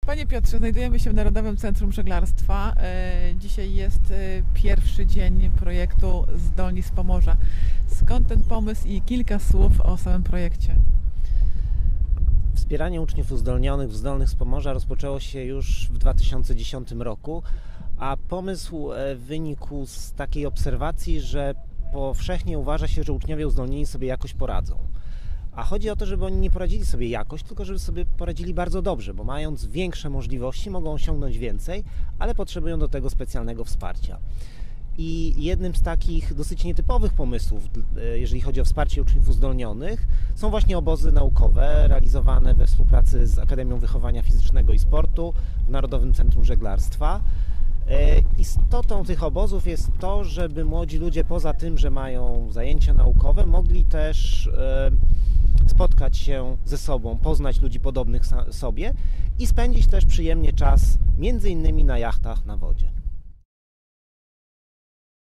Panie Piotrze, znajdujemy się w Narodowym Centrum Żeglarstwa. Dzisiaj jest pierwszy dzień projektu Zdolni z Pomorza. Skąd ten pomysł i kilka słów o samym projekcie? Wspieranie uczniów uzdolnionych, zdolnych z Pomorza rozpoczęło się już w 2010 roku, a pomysł wynikł z takiej obserwacji, że powszechnie uważa się, że uczniowie uzdolnieni sobie jakoś poradzą. A chodzi o to, żeby oni nie poradzili sobie jakoś, tylko żeby sobie poradzili bardzo dobrze, bo mając większe możliwości mogą osiągnąć więcej, ale potrzebują do tego specjalnego wsparcia. I jednym z takich dosyć nietypowych pomysłów, jeżeli chodzi o wsparcie uczniów uzdolnionych, są właśnie obozy naukowe realizowane we współpracy z Akademią Wychowania Fizycznego i Sportu w Narodowym Centrum Żeglarstwa. Istotą tych obozów jest to, żeby młodzi ludzie poza tym, że mają zajęcia naukowe, mogli też spotkać się ze sobą, poznać ludzi podobnych sobie i spędzić też przyjemnie czas między innymi na jachtach na wodzie.